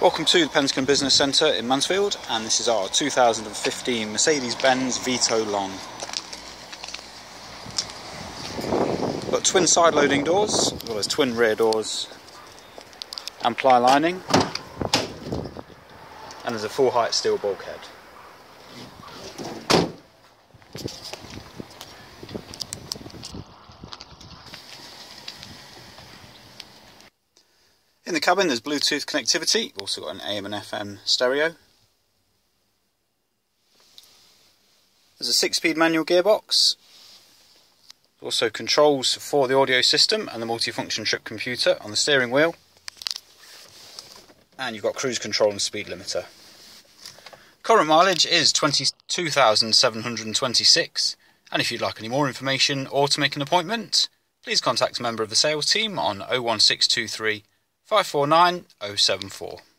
Welcome to the Pentagon Business Centre in Mansfield, and this is our 2015 Mercedes-Benz Vito Long. Got twin side loading doors, as well as twin rear doors, and ply lining, and there's a full height steel bulkhead. In the cabin there's Bluetooth connectivity, also got an AM and FM stereo. There's a 6-speed manual gearbox, also controls for the audio system and the multifunction trip computer on the steering wheel, and you've got cruise control and speed limiter. Current mileage is 22,726, and if you'd like any more information or to make an appointment, please contact a member of the sales team on 01623 549 074.